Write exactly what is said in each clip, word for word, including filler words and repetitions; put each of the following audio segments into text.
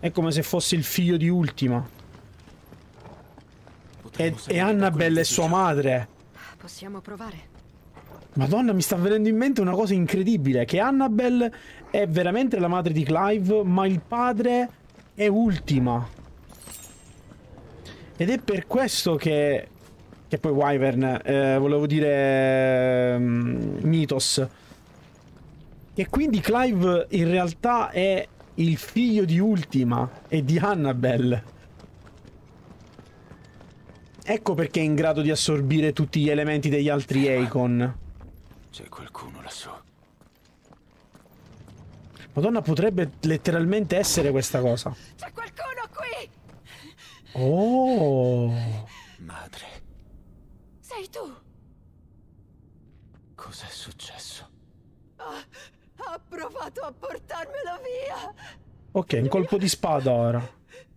È come se fosse il figlio di Ultima. E, e Annabelle è sua madre. Possiamo provare. Madonna, mi sta venendo in mente una cosa incredibile. Che Annabelle è veramente la madre di Clive, ma il padre è Ultima. Ed è per questo che... Che poi Wyvern, eh, volevo dire... Um, Mythos. E quindi Clive in realtà è il figlio di Ultima e di Annabelle. Ecco perché è in grado di assorbire tutti gli elementi degli altri Akon. C'è qualcuno lassù. Madonna, potrebbe letteralmente essere questa cosa. C'è qualcuno qui! Oh! Madre. Sei tu! Cos'è successo? Oh, ha provato a portarmelo via! Ok, un colpo di spada ora.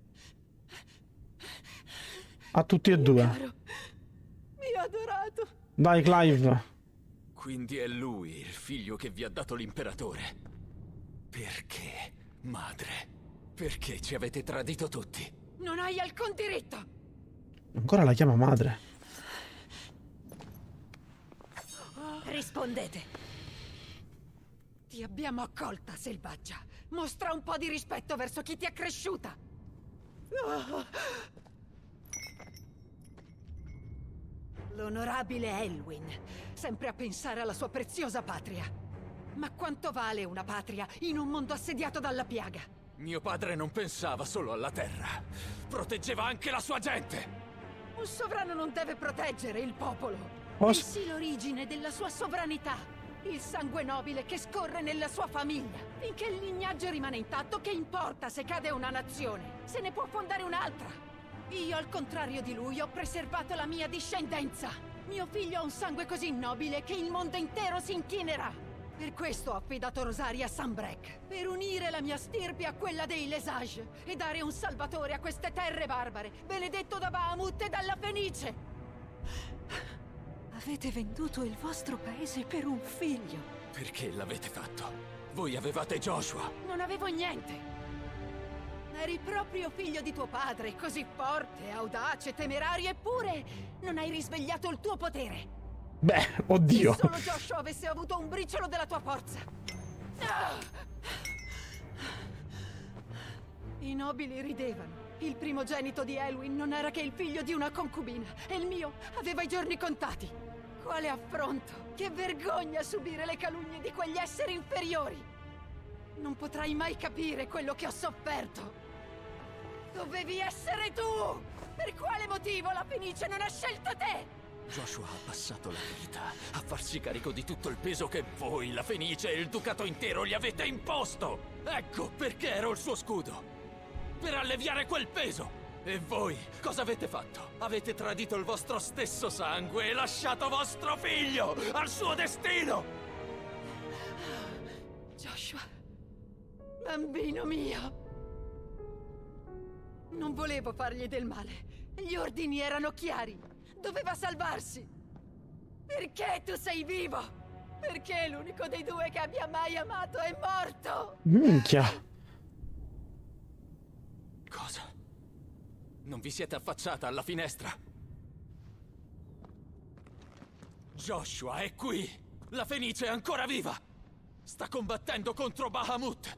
A tutti e due. Caro, mi ha adorato. Dai, Clive. Quindi è lui il figlio che vi ha dato l'imperatore. Perché, madre? Perché ci avete tradito tutti? Non hai alcun diritto. Ancora la chiama madre. Rispondete. Ti abbiamo accolta, selvaggia. Mostra un po' di rispetto verso chi ti ha cresciuta. L'onorabile Elwyn, sempre a pensare alla sua preziosa patria. Ma quanto vale una patria in un mondo assediato dalla piaga? Mio padre non pensava solo alla terra. Proteggeva anche la sua gente. Un sovrano non deve proteggere il popolo. Os- Pensi l'origine della sua sovranità. Il sangue nobile che scorre nella sua famiglia. Finché il lignaggio rimane intatto, che importa se cade una nazione? Se ne può fondare un'altra. Io, al contrario di lui, ho preservato la mia discendenza. Mio figlio ha un sangue così nobile che il mondo intero si inchinerà. Per questo ho affidato Rosaria a Sanbreque. Per unire la mia stirpe a quella dei Lesage. E dare un salvatore a queste terre barbare. Benedetto da Bahamut e dalla Fenice. Avete venduto il vostro paese per un figlio. Perché l'avete fatto? Voi avevate Joshua. Non avevo niente. Eri proprio figlio di tuo padre, così forte, audace, temerario, eppure non hai risvegliato il tuo potere. Beh, oddio. Se solo Joshua avesse avuto un briciolo della tua forza. I nobili ridevano. Il primogenito di Elwyn non era che il figlio di una concubina, e il mio aveva i giorni contati. Quale affronto! Che vergogna subire le calunnie di quegli esseri inferiori! Non potrai mai capire quello che ho sofferto. Dovevi essere tu! Per quale motivo la Fenice non ha scelto te? Joshua ha passato la vita a farsi carico di tutto il peso che voi, la Fenice e il ducato intero gli avete imposto! Ecco perché ero il suo scudo! Per alleviare quel peso! E voi, cosa avete fatto? Avete tradito il vostro stesso sangue e lasciato vostro figlio al suo destino! Joshua, bambino mio! Non volevo fargli del male. Gli ordini erano chiari. Doveva salvarsi. Perché tu sei vivo? Perché l'unico dei due che abbia mai amato è morto? Minchia. Cosa? Non vi siete affacciata alla finestra? Joshua è qui! La Fenice è ancora viva! Sta combattendo contro Bahamut!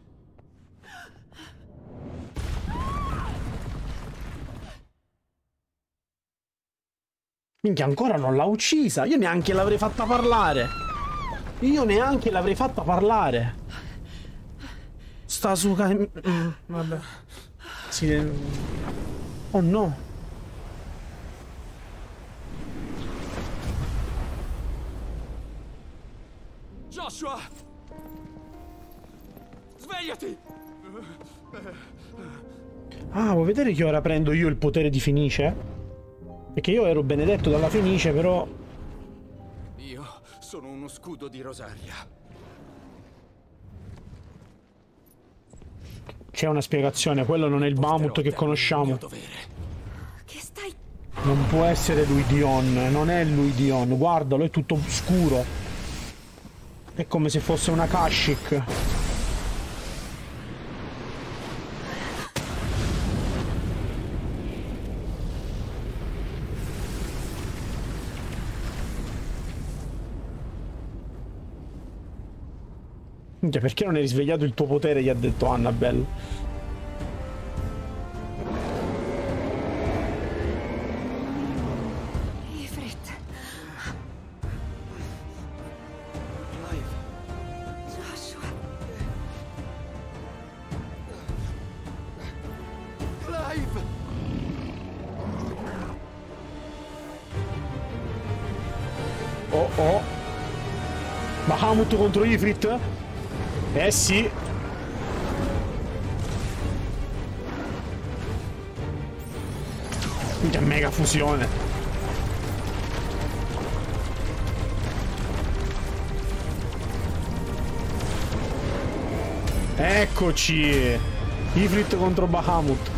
Minchia, ancora non l'ha uccisa. Io neanche l'avrei fatta parlare. Io neanche l'avrei fatta parlare. Sta su... Mm, vabbè. Sì. Oh no. Joshua! Svegliati! Ah, vuoi vedere che ora prendo io il potere di Fenice? Perché io ero benedetto dalla Fenice, però... Io sono uno scudo di Rosaria. C'è una spiegazione, quello non è il Bahamut che conosciamo. Che stai... Non può essere lui Dion, non è lui Dion, guardalo, è tutto scuro. È come se fosse una Kashyyyk. Minchia, perché non hai risvegliato il tuo potere? Gli ha detto Annabelle. Ifrit. Clive. Joshua. Clive! Oh oh. Bahamut contro Ifrit? Eh sì. Minchia, mega fusione. Eccoci. Ifrit contro Bahamut.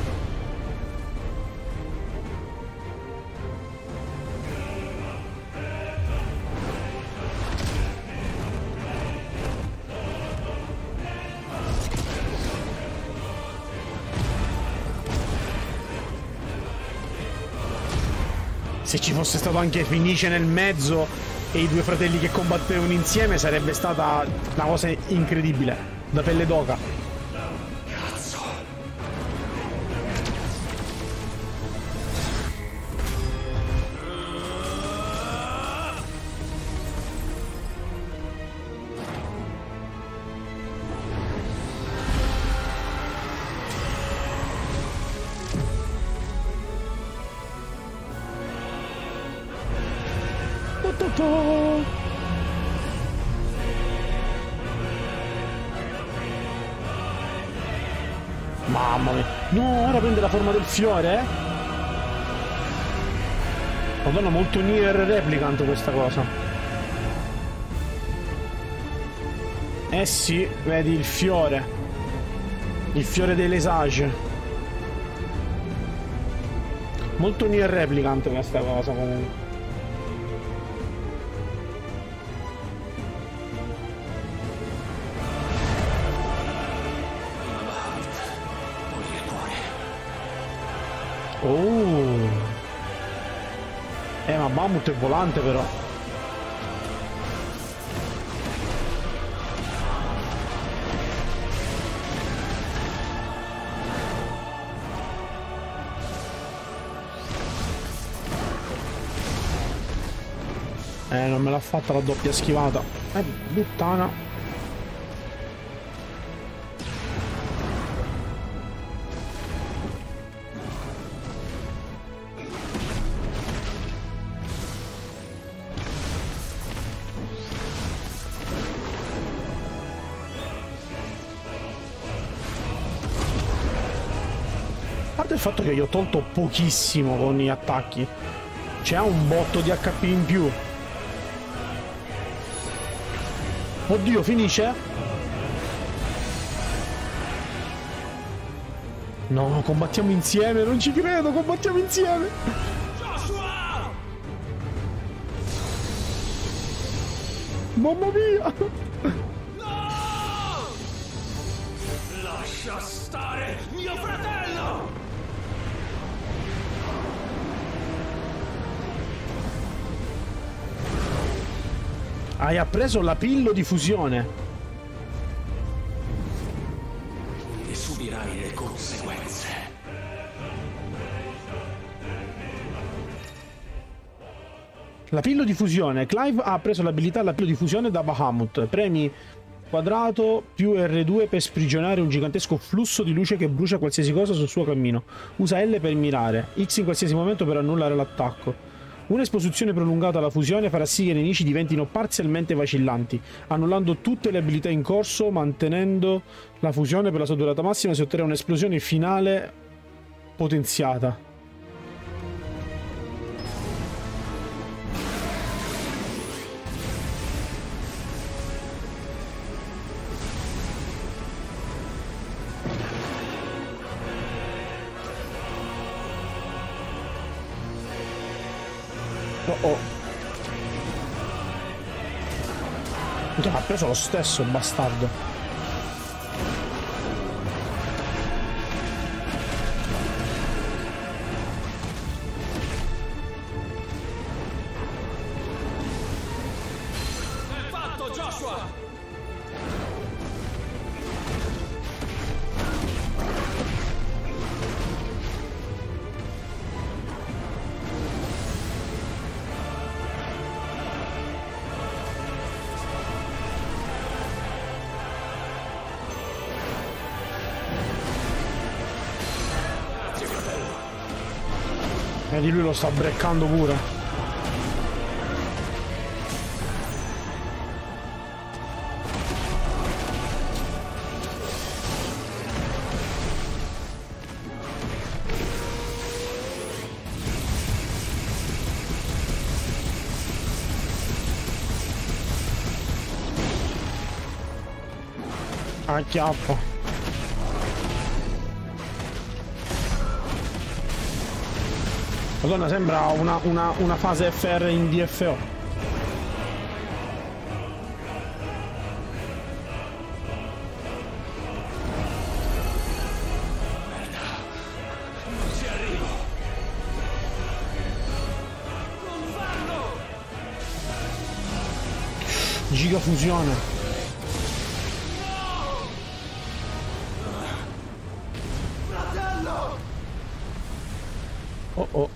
Se ci fosse stato anche Fenice nel mezzo e i due fratelli che combattevano insieme sarebbe stata una cosa incredibile, da pelle d'oca. Cazzo! Mamma mia. No, ora prende la forma del fiore, eh? Madonna, molto Nier Replicant questa cosa. Eh sì, vedi il fiore. Il fiore dei Lesage. Molto Nier Replicant questa cosa comunque. Oh. Eh, ma Bahamut è volante però. Eh, non me l'ha fatta la doppia schivata. Eh, puttana. A parte il fatto che gli ho tolto pochissimo con gli attacchi. C'è un botto di H P in più. Oddio, finisce? No, combattiamo insieme, non ci credo, combattiamo insieme. Joshua! Mamma mia! No! Lascia stare mio fratello! Hai appreso la pillo di fusione. Ne subirai le conseguenze. La pillo di fusione. Clive ha preso l'abilità la pillo di fusione da Bahamut. Premi quadrato più erre due per sprigionare un gigantesco flusso di luce che brucia qualsiasi cosa sul suo cammino. Usa L per mirare. X in qualsiasi momento per annullare l'attacco. Un'esposizione prolungata alla fusione farà sì che i nemici diventino parzialmente vacillanti, annullando tutte le abilità in corso, mantenendo la fusione per la sua durata massima si otterrà un'esplosione finale potenziata. Oh oh. Minchia, ha preso lo stesso il bastardo. È fatto, Joshua! E di lui lo sta breccando pure. Acchiappo. Madonna, sembra una, una, una fase F R in D F O. Merda. Non ci arrivo. Non farlo! Giga fusione. Oh oh.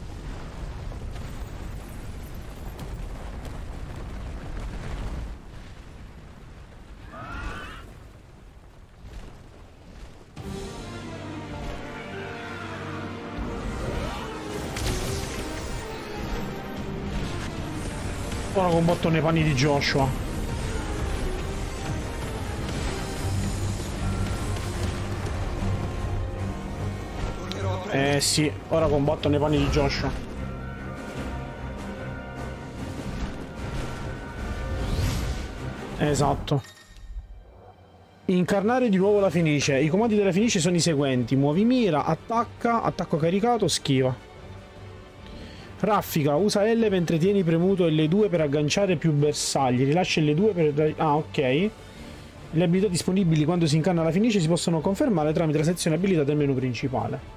Ora combatto nei panni di Joshua. Eh sì, ora combatto nei panni di Joshua. Esatto. Incarnare di nuovo la Fenice. I comandi della Fenice sono i seguenti: muovi mira, attacca, attacco caricato, schiva. Raffica, usa L mentre tieni premuto L due per agganciare più bersagli. Rilascia L due per... Ah, ok. Le abilità disponibili quando si incarna la Fenice si possono confermare tramite la sezione abilità del menu principale.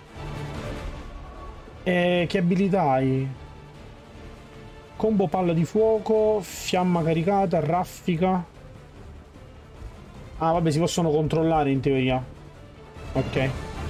E che abilità hai? Combo palla di fuoco, fiamma caricata, raffica. Ah vabbè, si possono controllare in teoria. Ok.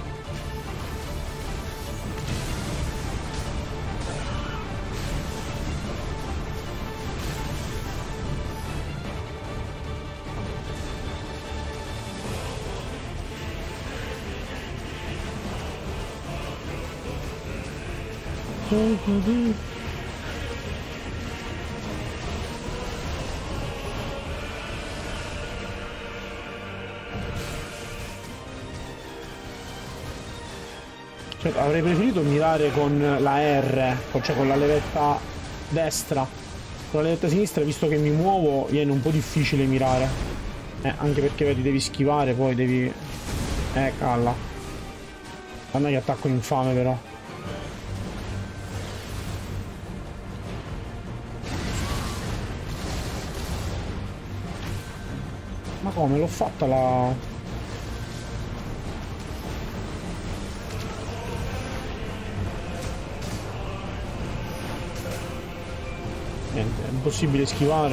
Cioè, avrei preferito mirare con la R, cioè con la levetta destra. Con la levetta sinistra, visto che mi muovo, viene un po' difficile mirare. Eh, anche perché vedi, devi schivare, poi devi... Eh, calla. Guarda che attacco infame però. Ma come? L'ho fatta la... Niente, è impossibile schivare.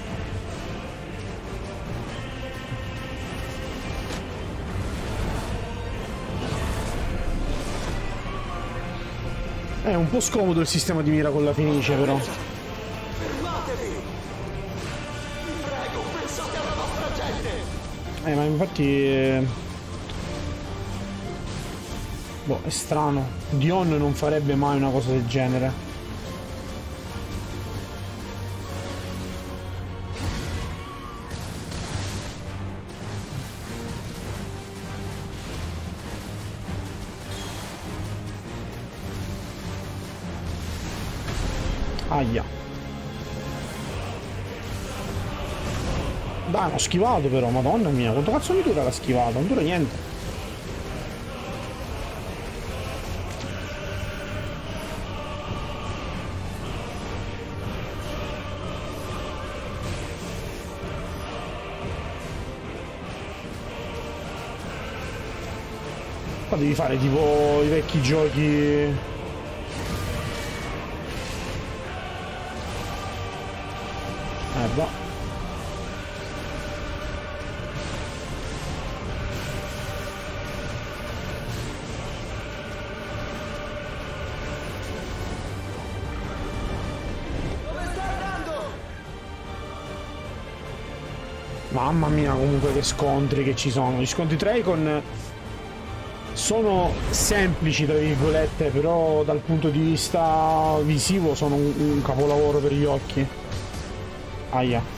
È un po' scomodo il sistema di mira con la Fenice però. Eh, ma infatti... Eh... Boh, è strano. Dion non farebbe mai una cosa del genere. Aia. Dai, ho schivato però, madonna mia, quanto cazzo mi dura la schivata? Non dura niente. Qua devi fare tipo i vecchi giochi... Merda. Dove sta andando? Mamma mia, comunque che scontri che ci sono. Gli scontri tre con sono semplici tra virgolette, però dal punto di vista visivo sono un, un capolavoro per gli occhi. Aia.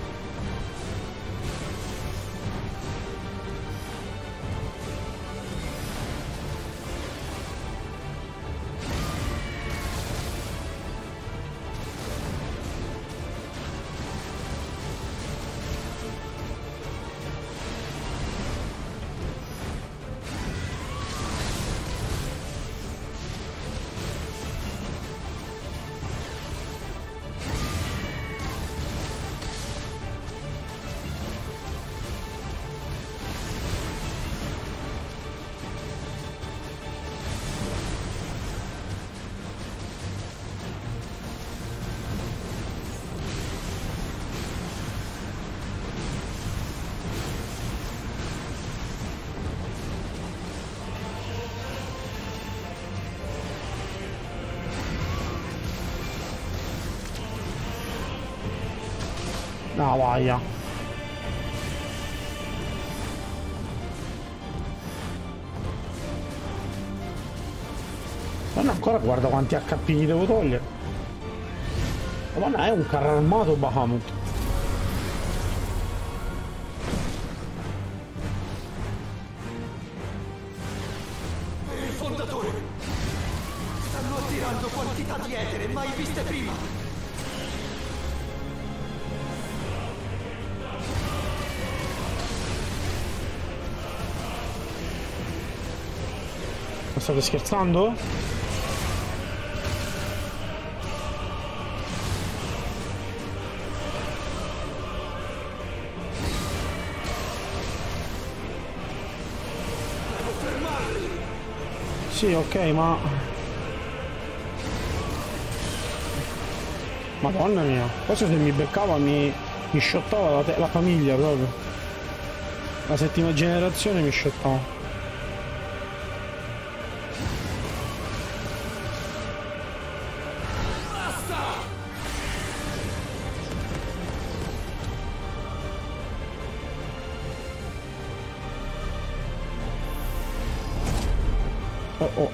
No, voglia. Non ancora, guarda quanti H P gli devo togliere. Madonna, è un carro armato Bahamut. Il fondatore! Stanno attirando quantità di etere mai viste prima! State scherzando? Devo fermarli! Sì, ok, ma... Madonna mia, forse se mi beccava mi, mi shottava la, la famiglia proprio. La settima generazione mi shottava. Oh oh.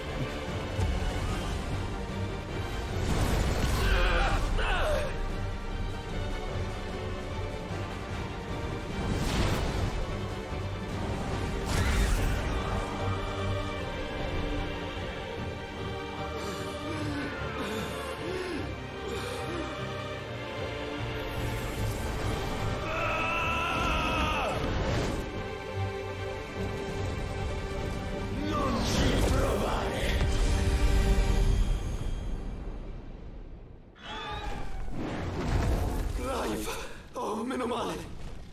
Oh, meno male!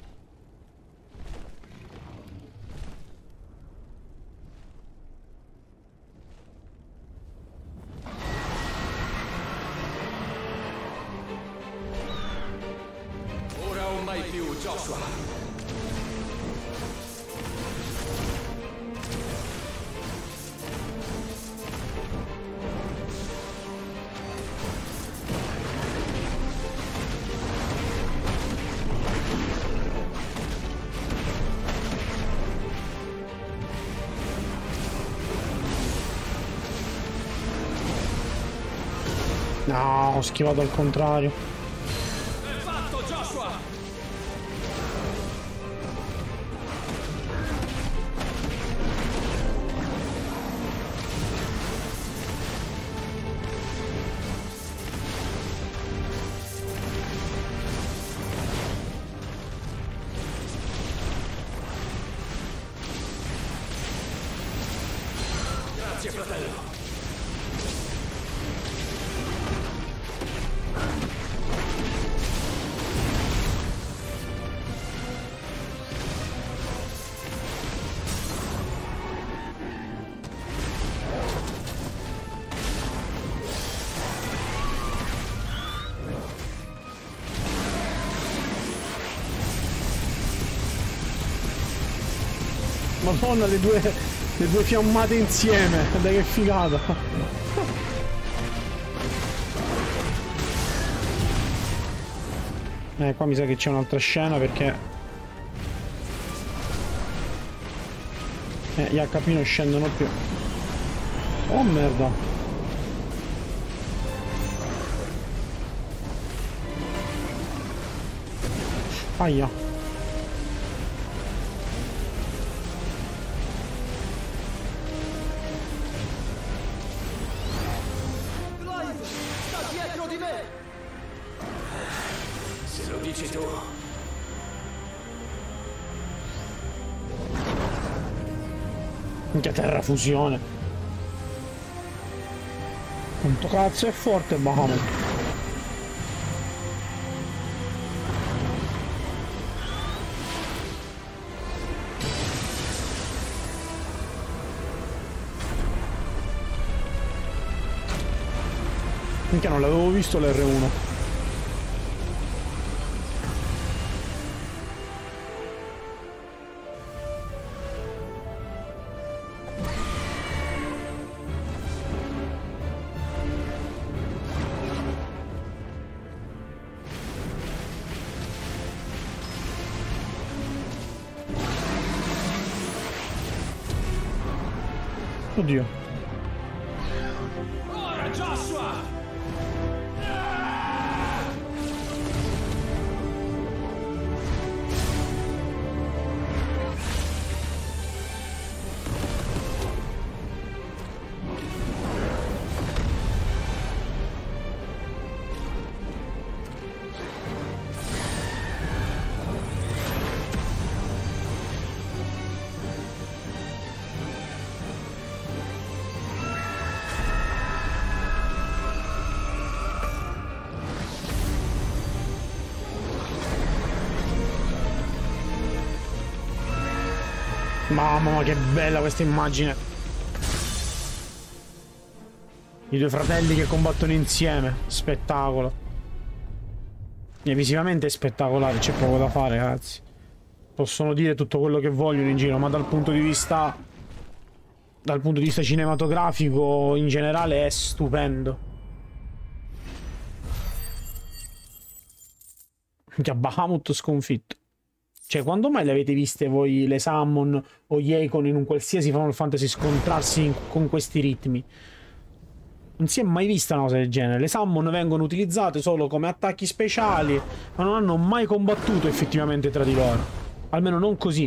Ora o mai più, Joshua! No, ho schivato al contrario. È fatto, Joshua! Grazie, fratello. Madonna, le due, le due fiammate insieme, guarda che figata. Eh, qua mi sa che c'è un'altra scena perché... Eh, gli H P non scendono più. Oh merda. Aia. Clive, sta dietro di me! Se lo dici tu. Minchia terrafusione. Quanto cazzo è forte Bahamut. Minchia non l'avevo visto l'R uno. Oddio. Ora, Joshua! Mamma che bella questa immagine. I due fratelli che combattono insieme. Spettacolo. E visivamente è spettacolare. C'è poco da fare, ragazzi. Possono dire tutto quello che vogliono in giro, ma dal punto di vista dal punto di vista cinematografico in generale è stupendo. Minchia, Bahamut sconfitto. Cioè, quando mai le avete viste voi le Summon o gli Eikon in un qualsiasi Final Fantasy scontrarsi in, con questi ritmi? Non si è mai vista una cosa del genere. Le Summon vengono utilizzate solo come attacchi speciali, ma non hanno mai combattuto effettivamente tra di loro. Almeno non così.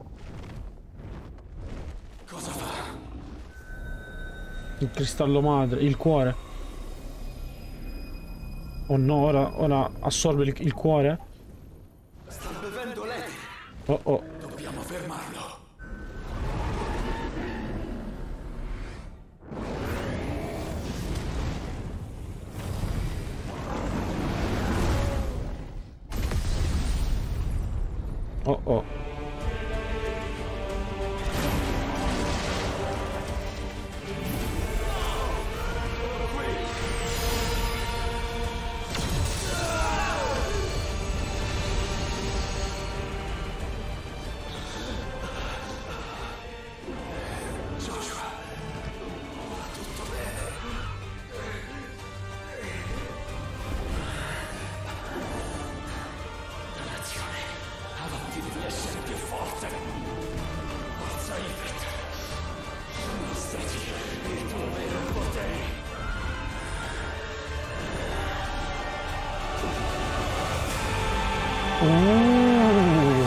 Cosa fa? Il cristallo madre, il cuore. Oh no, ora, ora assorbe il, il cuore? Sta bevendo l'etere. Oh oh. Dobbiamo fermarlo. Oh oh. Uh.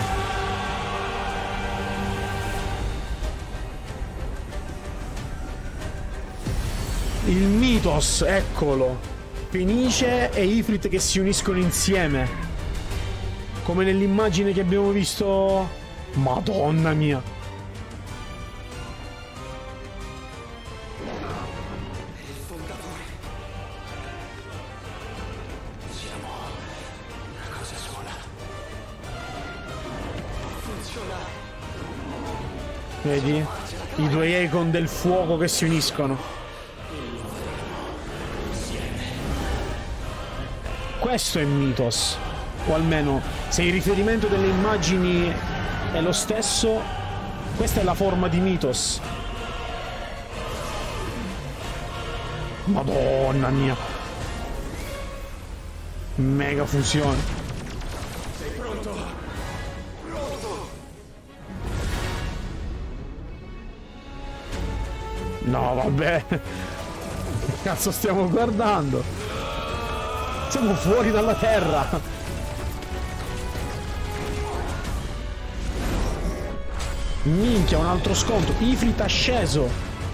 Il Mythos, eccolo. Fenice e Ifrit che si uniscono insieme. Come nell'immagine che abbiamo visto. Madonna mia. Il fondatore. Siamo una cosa sola. Funzionare. Vedi? I due Eikon del fuoco che si uniscono. Questo è Mythos. O almeno, se il riferimento delle immagini è lo stesso, questa è la forma di Mythos. Madonna mia. Mega fusione. Sei pronto? Pronto! No, vabbè. Che cazzo stiamo guardando? Siamo fuori dalla Terra. Minchia, un altro sconto. Ifrit ha sceso.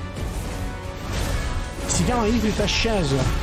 Si chiama Ifrit ha sceso.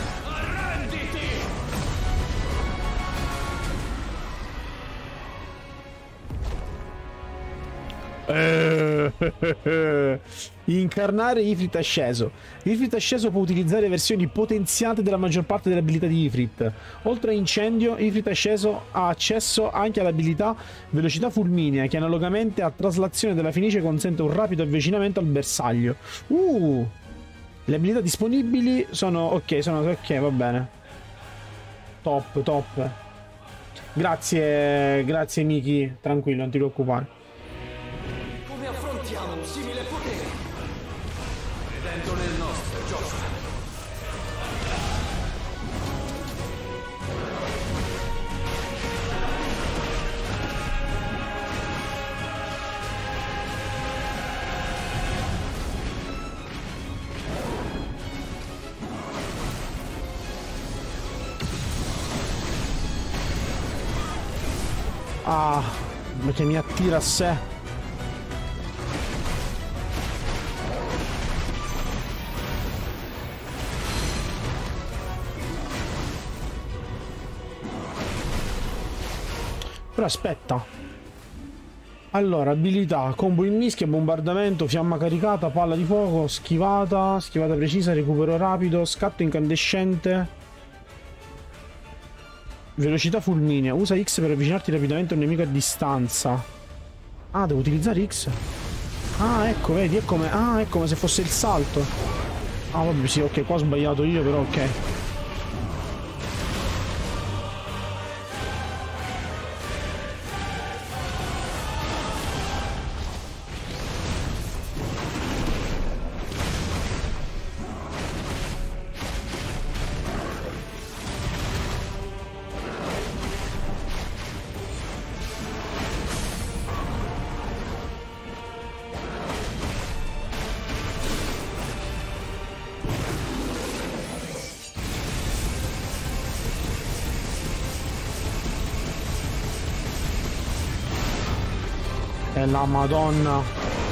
Incarnare Ifrit asceso. Ifrit asceso può utilizzare versioni potenziate della maggior parte delle abilità di Ifrit. Oltre a incendio, Ifrit asceso ha accesso anche all'abilità velocità fulminea, che analogamente a traslazione della Fenice consente un rapido avvicinamento al bersaglio. Uh! Le abilità disponibili sono ok, sono ok, va bene. Top, top. Grazie, grazie Miki, tranquillo, non ti preoccupare. Come affrontiamo un simile potere? Credendo nel nostro, giusto? Ah, che mi attira a sé. Però aspetta. Allora, abilità, combo in mischia, bombardamento, fiamma caricata, palla di fuoco, schivata, schivata precisa, recupero rapido, scatto incandescente. Velocità fulminea, usa X per avvicinarti rapidamente a un nemico a distanza. Ah, devo utilizzare X. Ah, ecco, vedi, è come. Ah, è come se fosse il salto. Ah, vabbè, sì, ok, qua ho sbagliato io, però ok. E la Madonna.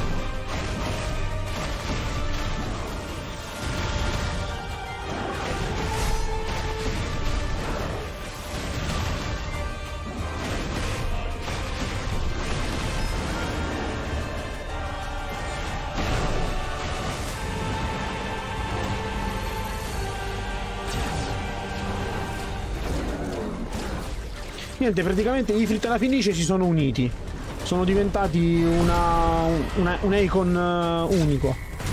Niente, praticamente Ifrit e la Fenice si sono uniti. Sono diventati una, una, un icon uh, unico.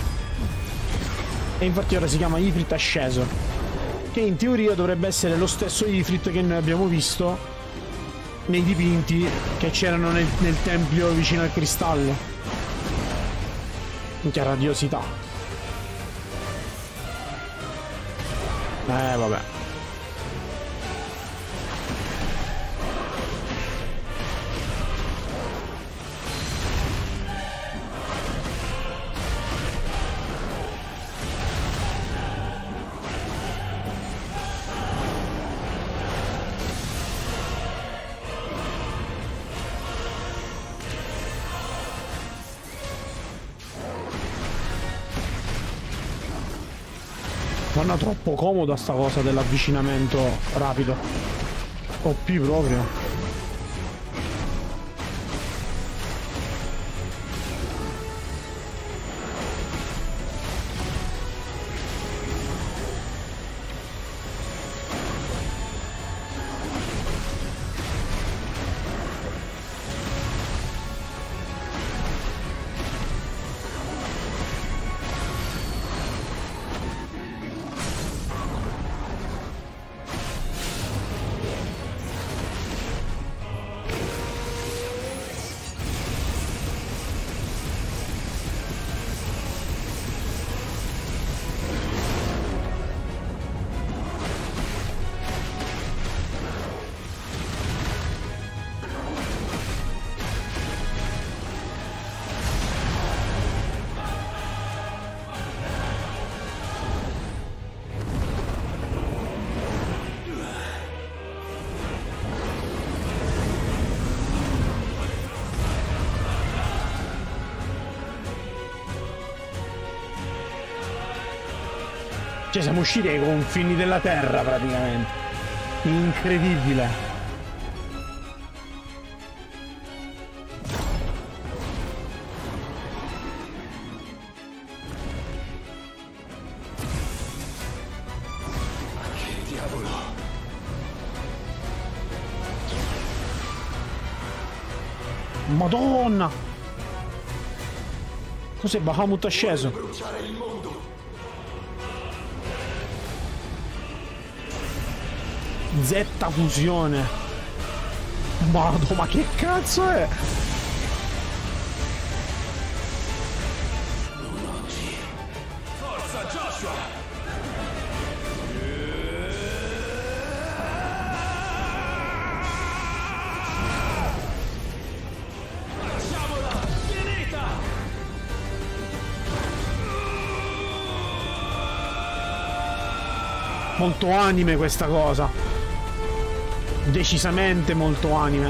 E infatti ora si chiama Ifrit asceso, che in teoria dovrebbe essere lo stesso Ifrit che noi abbiamo visto nei dipinti che c'erano nel, nel tempio vicino al cristallo. Che radiosità. Eh vabbè. Guarda, troppo comoda sta cosa dell'avvicinamento rapido. O P proprio. Cioè siamo usciti ai confini della terra praticamente. Incredibile. Che diavolo? Madonna! Cos'è Bahamut è sceso? Bruciare il mondo. Z fusione. Madonna, ma che cazzo è? Non oggi. Forza Joshua! Facciamola finita! Molto anime questa cosa. Decisamente molto anime.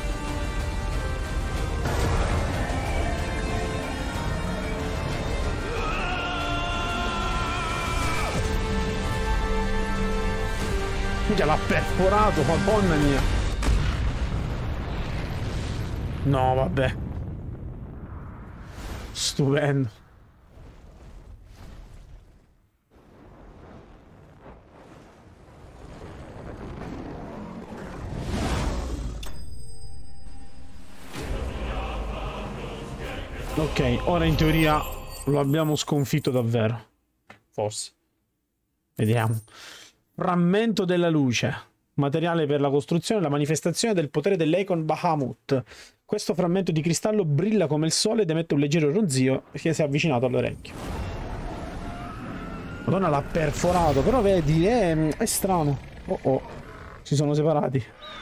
Minchia, l'ha perforato, madonna mia. No, vabbè. Stupendo. Ok, ora in teoria lo abbiamo sconfitto davvero. Forse. Vediamo. Frammento della luce. Materiale per la costruzione e la manifestazione del potere dell'Eikon Bahamut. Questo frammento di cristallo brilla come il sole ed emette un leggero ronzio che si è avvicinato all'orecchio. Madonna, l'ha perforato, però vedi, è, è strano. Oh oh, si sono separati.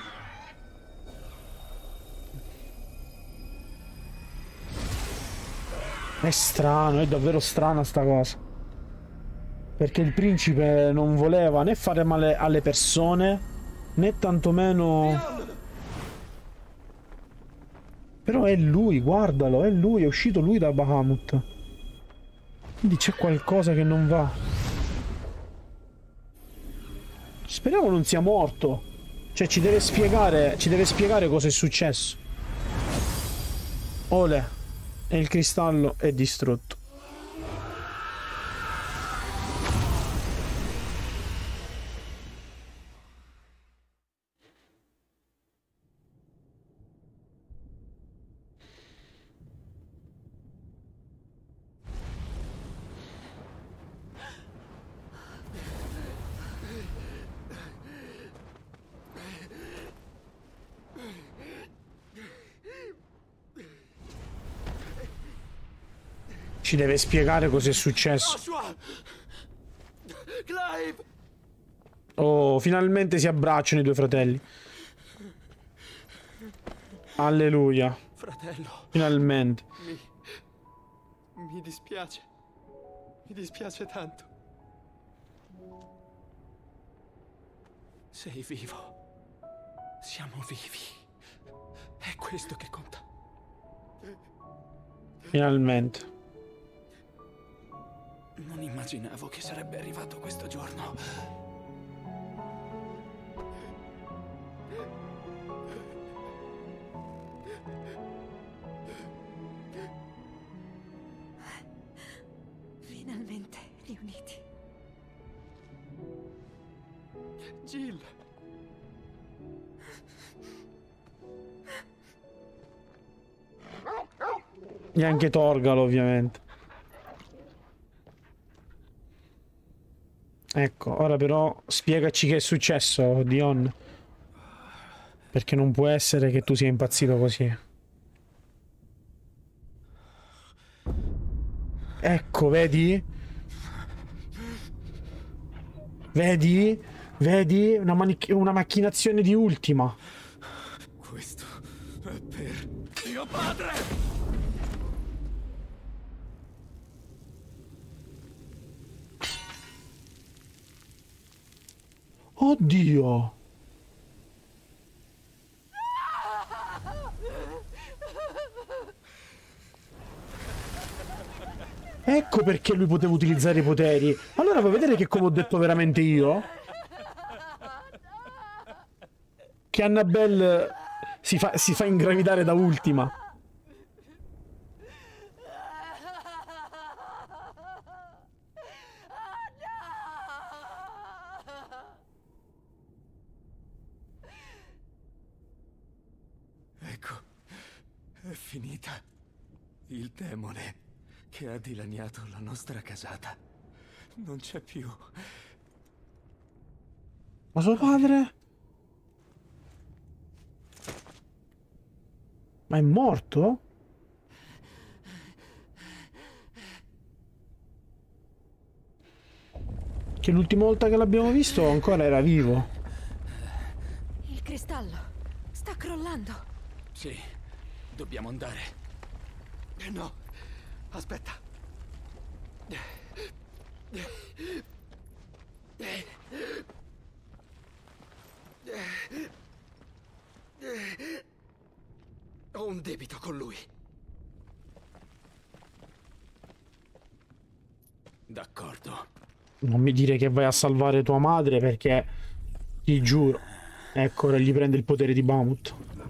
È strano, è davvero strana sta cosa. Perché il principe non voleva né fare male alle persone, né tantomeno... Però è lui, guardalo, è lui, è uscito lui da Bahamut. Quindi c'è qualcosa che non va. Speriamo non sia morto. Cioè ci deve spiegare, ci deve spiegare cosa è successo. Ole. E il cristallo è distrutto. Ci deve spiegare cosa è successo. Joshua! Clive! Oh, finalmente si abbracciano i due fratelli. Alleluia. Fratello, Finalmente. mi... mi dispiace. Mi dispiace tanto. Sei vivo. Siamo vivi. È questo che conta. Finalmente. Non immaginavo che sarebbe arrivato questo giorno. Finalmente riuniti. Jill. E anche Torgal, ovviamente. Ecco, ora però spiegaci che è successo, Dion. Perché non può essere che tu sia impazzito così. Ecco, vedi? Vedi? Vedi? Una, una macchinazione di Ultima. Questo è per mio padre! Oddio! Ecco perché lui poteva utilizzare i poteri. Allora vuoi vedere che come ho detto veramente io? Che Annabelle si fa, si fa ingravidare da ultima. Ecco, è finita. Il demone che ha dilaniato la nostra casata non c'è più. Ma suo padre? Ma è morto? Che l'ultima volta che l'abbiamo visto ancora era vivo. Il cristallo sta crollando. Sì, dobbiamo andare. Eh no, aspetta. Ho un debito con lui. D'accordo. Non mi dire che vai a salvare tua madre perché ti giuro. Ecco, ora gli prende il potere di Bahamut.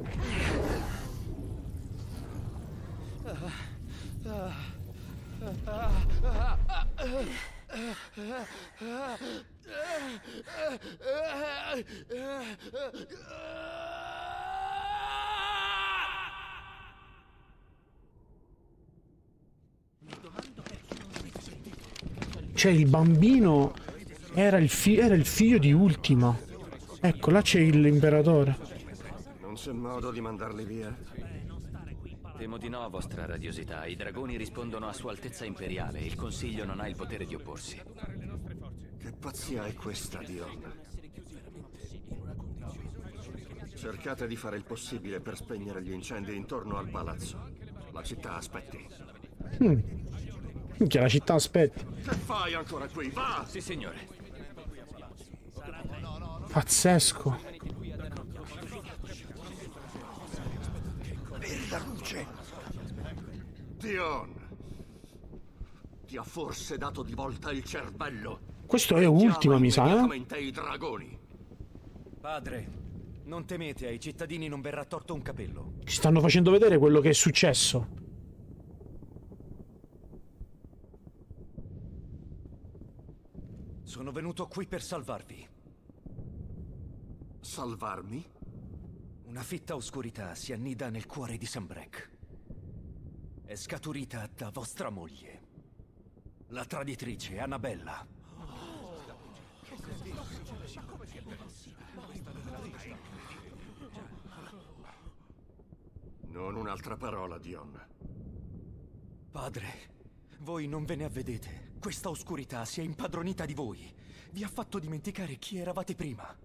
Cioè il bambino era il, fi era il figlio di Ultima. Ecco, là c'è l'imperatore. Non c'è modo di mandarli via? Temo di no, vostra radiosità. I dragoni rispondono a Sua Altezza Imperiale e il Consiglio non ha il potere di opporsi. Che pazzia è questa, Dion? Cercate di fare il possibile per spegnere gli incendi intorno al palazzo. La città aspetti. Mm. Minchia, la città aspetti. Che fai ancora qui? Va! Sì, signore. Pazzesco. Per la luce! Dion! Ti ha forse dato di volta il cervello? Questo è Ultima, mi sa, eh? I dragoni. Padre, non temete, ai cittadini non verrà torto un capello. Ci stanno facendo vedere quello che è successo. Sono venuto qui per salvarvi. Salvarmi? Una fitta oscurità si annida nel cuore di Sanbreque. È scaturita da vostra moglie, la traditrice Annabella. Non un'altra parola, Dion. Padre, voi non ve ne avvedete. Questa oscurità si è impadronita di voi. Vi ha fatto dimenticare chi eravate prima.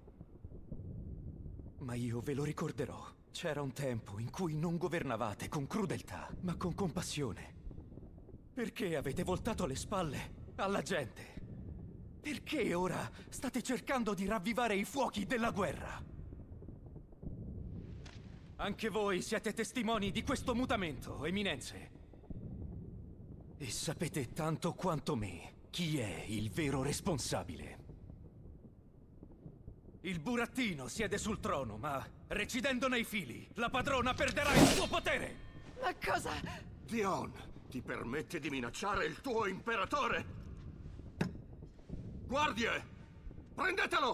Ma io ve lo ricorderò. C'era un tempo in cui non governavate con crudeltà, ma con compassione. Perché avete voltato le spalle alla gente? Perché ora state cercando di ravvivare i fuochi della guerra? Anche voi siete testimoni di questo mutamento, eminenze. E sapete tanto quanto me chi è il vero responsabile. Il burattino siede sul trono, ma recidendo nei fili, la padrona perderà il suo potere! Ma cosa? Dion, ti permetti di minacciare il tuo imperatore? Guardie! Prendetelo!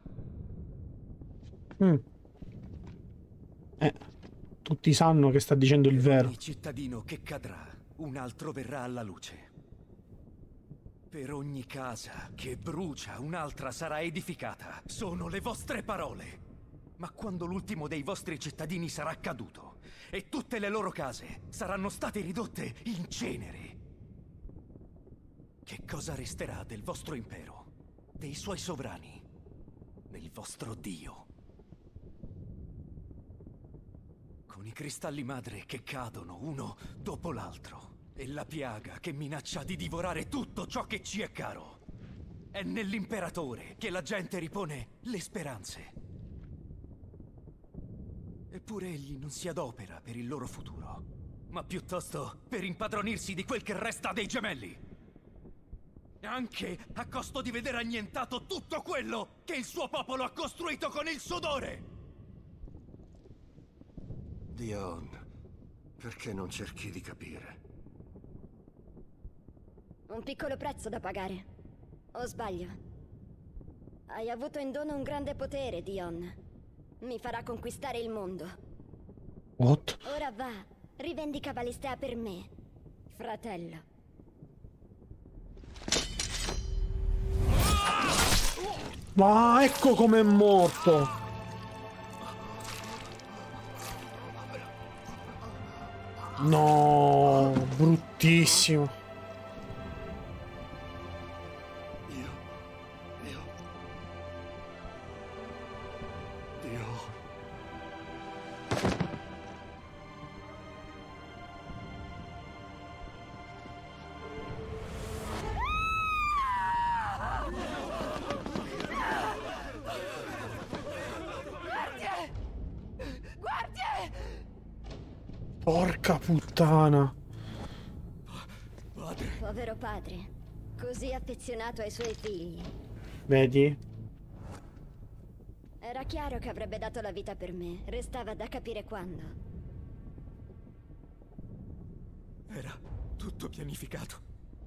Mm. Eh, tutti sanno che sta dicendo il vero. Ogni cittadino che cadrà, un altro verrà alla luce. Per ogni casa che brucia, un'altra sarà edificata. Sono le vostre parole. Ma quando l'ultimo dei vostri cittadini sarà caduto e tutte le loro case saranno state ridotte in cenere, che cosa resterà del vostro impero, dei suoi sovrani, del vostro Dio? Con i cristalli madre che cadono uno dopo l'altro. E la piaga che minaccia di divorare tutto ciò che ci è caro. È nell'imperatore che la gente ripone le speranze. Eppure egli non si adopera per il loro futuro, ma piuttosto per impadronirsi di quel che resta dei gemelli. Anche a costo di vedere annientato tutto quello che il suo popolo ha costruito con il sudore! Dion, perché non cerchi di capire? Un piccolo prezzo da pagare. O sbaglio? Hai avuto in dono un grande potere, Dion. Mi farà conquistare il mondo. What? Ora va, rivendica Valistea per me, fratello. Ma ecco com'è morto. No, bruttissimo. Io... Io... Dio... Porca puttana. Padre. Povero padre, così affezionato ai suoi figli. Vedi? Era chiaro che avrebbe dato la vita per me, restava da capire quando. Era tutto pianificato.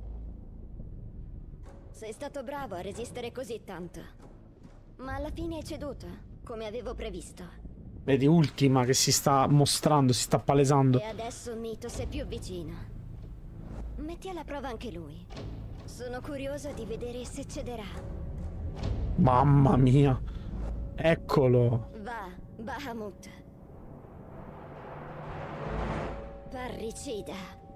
Sei stato bravo a resistere così tanto. Ma alla fine hai ceduto, come avevo previsto. Vedi, ultima che si sta mostrando, si sta palesando. E adesso Mitos è più vicino. Metti alla prova anche lui. Sono curiosa di vedere se cederà. Mamma mia. Eccolo. Va, Bahamut. Parricida.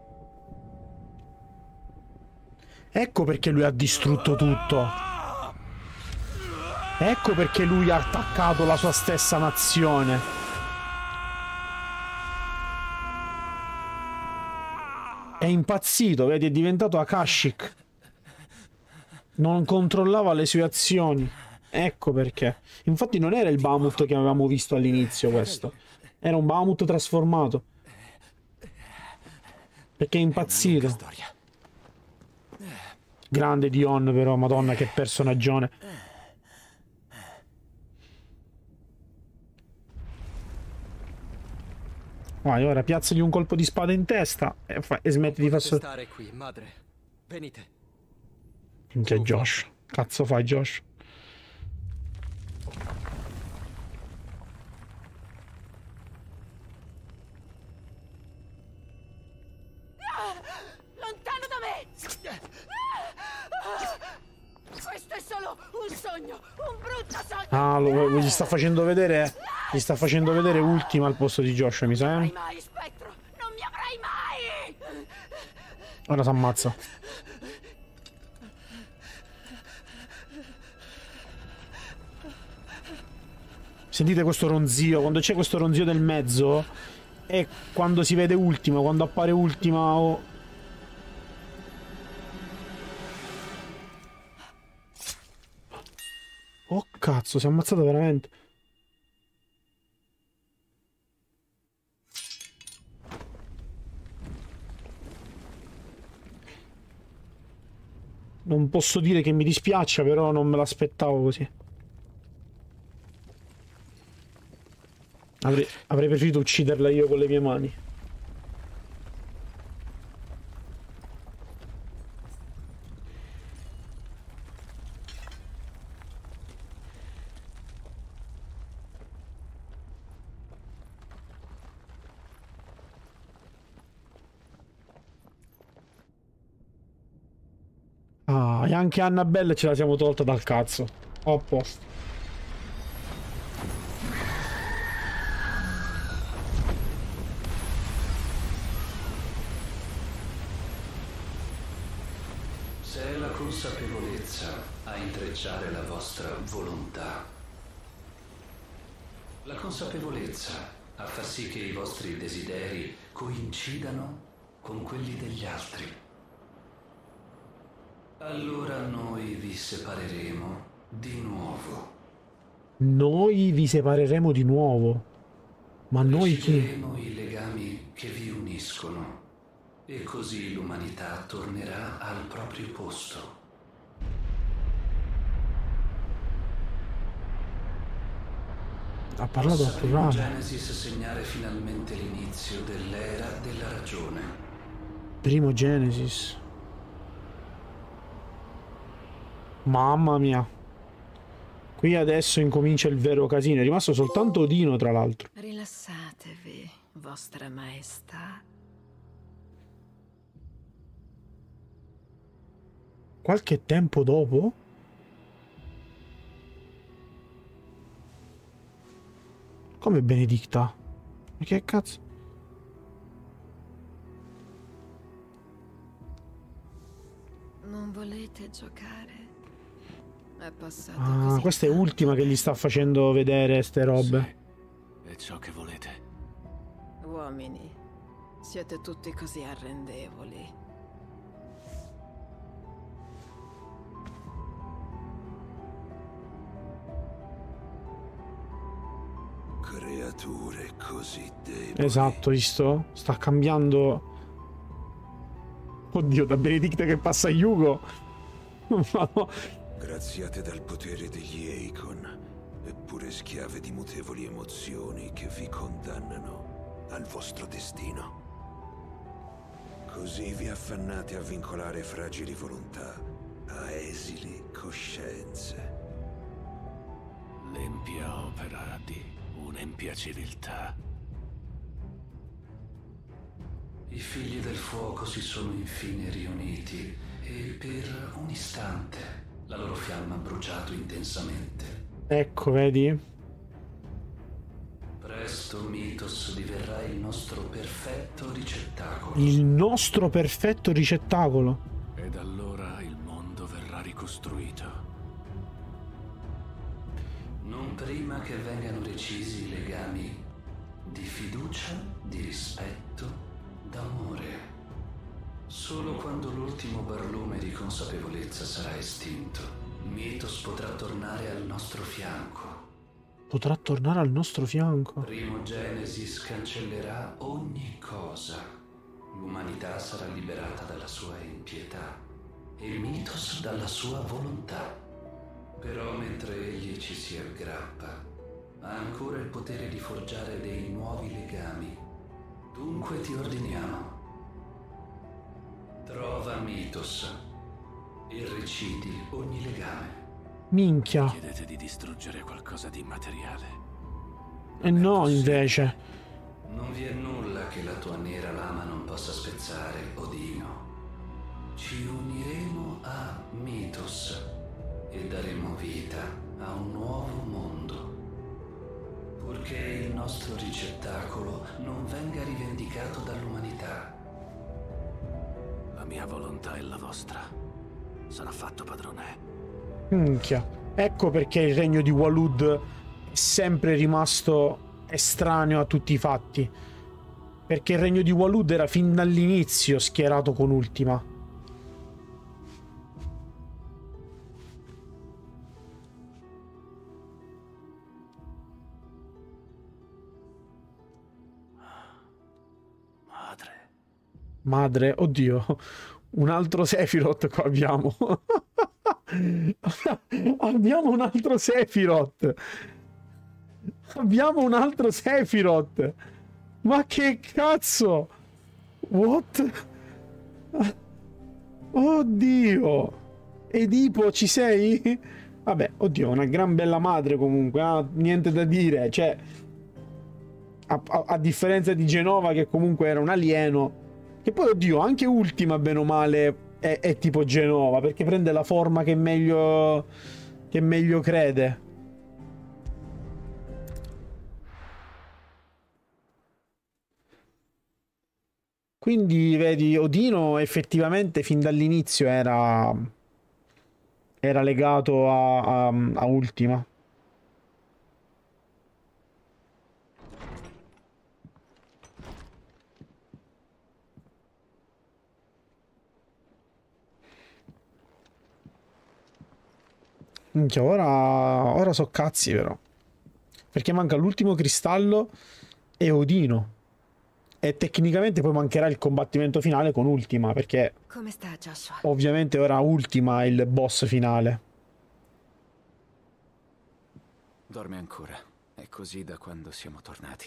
Ecco perché lui ha distrutto tutto. Ecco perché lui ha attaccato la sua stessa nazione. È impazzito, vedi, è diventato Akashic. Non controllava le sue azioni. Ecco perché. Infatti non era il Bahamut che avevamo visto all'inizio questo. Era un Bahamut trasformato. Perché è impazzito. Grande Dion però, madonna che personaggione. Vai, ora piazzagli un colpo di spada in testa e, fa, e smetti di far so... stare qui, madre. Venite. Minchia Josh. Cazzo fai, Josh? Lontano da me! Questo è solo un sogno, un brutto sogno! Ah, lo, gli sta facendo vedere... Gli sta facendo vedere ultima al posto di Josh, mi sa, eh? Non mi avrai mai, spettro! Non mi avrai mai! Ora si ammazza. Sentite questo ronzio, quando c'è questo ronzio del mezzo è quando si vede ultima, quando appare ultima o... Oh cazzo, si è ammazzato veramente. Non posso dire che mi dispiaccia, però non me l'aspettavo così. Avrei, avrei preferito ucciderla io con le mie mani. Ah, e anche Annabelle ce la siamo tolta dal cazzo. Ho a posto. Se è la consapevolezza a intrecciare la vostra volontà, la consapevolezza a far sì che i vostri desideri coincidano con quelli degli altri, allora noi vi separeremo di nuovo. Noi vi separeremo di nuovo. Ma noi chi? Riusciremo i legami che vi uniscono e così l'umanità tornerà al proprio posto. Ha parlato al Primo plurale. Genesis segnare finalmente l'inizio dell'era della ragione. Primo Genesis. Mamma mia. Qui adesso incomincia il vero casino. È rimasto soltanto Odino, tra l'altro. Rilassatevi, vostra maestà. Qualche tempo dopo? Come Benedicta? Ma che cazzo? Non volete giocare? È passato Ah, così questa è tanto ultima che gli sta facendo vedere ste robe. Sì, è ciò che volete. Uomini, siete tutti così arrendevoli. Creature così deboli. Esatto, visto? Sta cambiando. Oddio, da Benedicta che passa a Yugo. Ma no. Graziate dal potere degli Eikon, eppure schiave di mutevoli emozioni che vi condannano al vostro destino. Così vi affannate a vincolare fragili volontà a esili coscienze. L'empia opera di un'empia civiltà. I figli del fuoco si sono infine riuniti e per un istante la loro fiamma ha bruciato intensamente. Ecco, vedi? Presto Mythos diverrà il nostro perfetto ricettacolo. Il nostro perfetto ricettacolo. Ed allora il mondo verrà ricostruito. Non prima che vengano recisi i legami di fiducia, di rispetto, d'amore. Solo quando l'ultimo barlume di consapevolezza sarà estinto, Mythos potrà tornare al nostro fianco. Potrà tornare al nostro fianco. Primo Genesis cancellerà ogni cosa. L'umanità sarà liberata dalla sua impietà e Mythos dalla sua volontà. Però mentre egli ci si aggrappa, ha ancora il potere di forgiare dei nuovi legami. Dunque ti ordiniamo. Trova Mythos e recidi ogni legame. Minchia. Chiedete di distruggere qualcosa di immateriale. E no, invece. Non vi è nulla che la tua nera lama non possa spezzare, Odino. Ci uniremo a Mythos e daremo vita a un nuovo mondo. Purché il nostro ricettacolo non venga rivendicato dall'umanità. La mia volontà è la vostra. Sarà fatto, padrone. Minchia. Ecco perché il regno di Walud è sempre rimasto estraneo a tutti i fatti. Perché il regno di Walud era fin dall'inizio schierato con Ultima. Madre. Madre, oddio. Un altro Sephiroth qua abbiamo. Abbiamo un altro Sephiroth. Abbiamo un altro Sephiroth. Ma che cazzo? What? Oddio. Edipo, ci sei? Vabbè, oddio, una gran bella madre comunque. Ah, niente da dire. Cioè, a, a, a differenza di Genova, che comunque era un alieno. Che poi, oddio, anche Ultima, bene o male, è, è tipo Genova, perché prende la forma che meglio, che meglio crede. Quindi, vedi, Odino effettivamente fin dall'inizio era, era legato a, a, a Ultima. Minchia, ora, ora so cazzi però. Perché manca l'ultimo cristallo e Odino. E tecnicamente poi mancherà il combattimento finale con Ultima, perché Come sta Joshua? ovviamente ora Ultima è il boss finale. Dorme ancora. È È così da quando siamo tornati.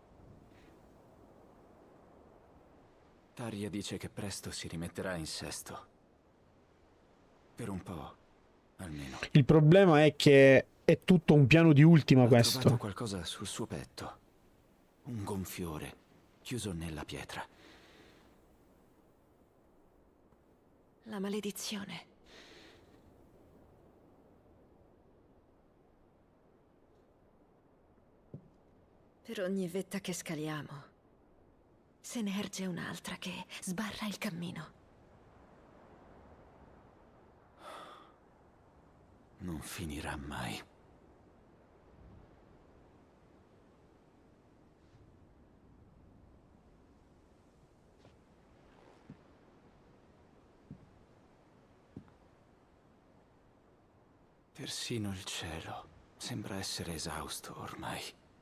Tarja dice che presto si rimetterà in sesto. Per un po', almeno. Il problema è che è tutto un piano di ultima Ha questo. trovato qualcosa sul suo petto. Un gonfiore, chiuso nella pietra. La maledizione. Per ogni vetta che scaliamo, se ne erge un'altra che sbarra il cammino. Non finirà mai. Persino il cielo sembra essere esausto ormai.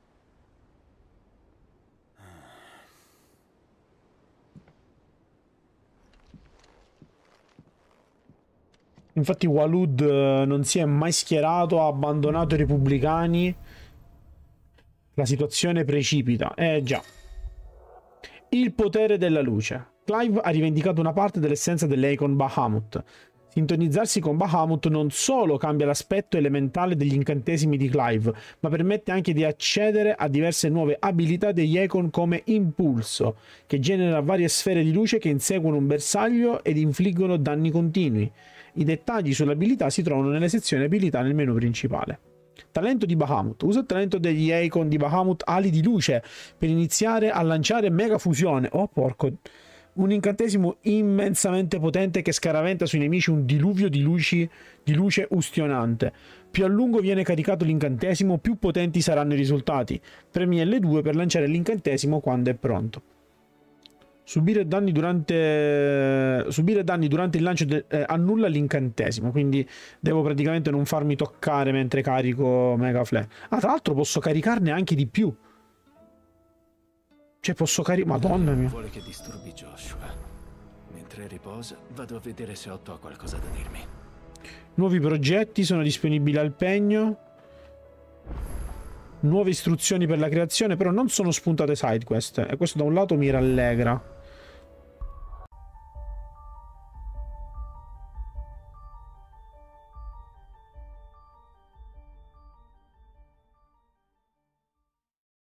Infatti Walud eh, non si è mai schierato, ha abbandonato i repubblicani. La situazione precipita. Eh già. Il potere della luce. Clive ha rivendicato una parte dell'essenza dell'Eikon Bahamut. Sintonizzarsi con Bahamut non solo cambia l'aspetto elementale degli incantesimi di Clive, ma permette anche di accedere a diverse nuove abilità degli Eikon come Impulso, che genera varie sfere di luce che inseguono un bersaglio ed infliggono danni continui. I dettagli sulle abilità si trovano nelle sezioni abilità nel menu principale. Talento di Bahamut. Usa il talento degli Eikon di Bahamut Ali di luce per iniziare a lanciare Mega Fusione. Oh porco. Un incantesimo immensamente potente che scaraventa sui nemici un diluvio di, luci, di luce ustionante. Più a lungo viene caricato l'incantesimo, più potenti saranno i risultati. Premi L due per lanciare l'incantesimo quando è pronto. Subire danni durante, subire danni durante il lancio de, eh, annulla l'incantesimo, quindi devo praticamente non farmi toccare mentre carico Mega Flare. Ah, tra l'altro posso caricarne anche di più. Cioè posso caricare... Madonna mia. Vuole che disturbi Joshua. Mentre riposa, vado a vedere se Otto ha qualcosa da dirmi. Nuovi progetti sono disponibili al pegno. Nuove istruzioni per la creazione, però non sono spuntate side quest. E questo da un lato mi rallegra.